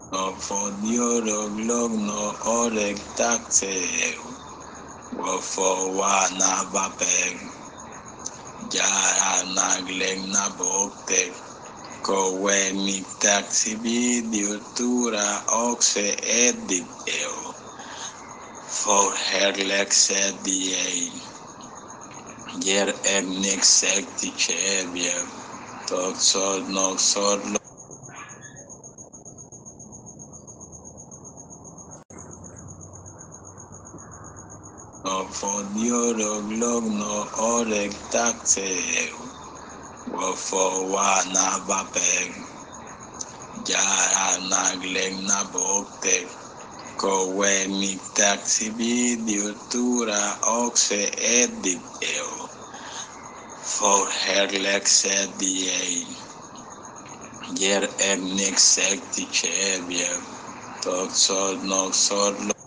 Van diorolog no orek takseu. Wafo wa na bapeg. Jara nagleng na boktek. Kowe mi taksi videotura oxe edit eo. For herlek sedie. Ger egnik sekti chebie. Tok sod nok sod Van diorolog no orek takseu. Wafo wa na bapeg. Jara nagleng na boktek. Kowe mi taksi videotura oxe edit eo. For herlek sedie. Ger egnik sekti chebie. Tok sod nok sod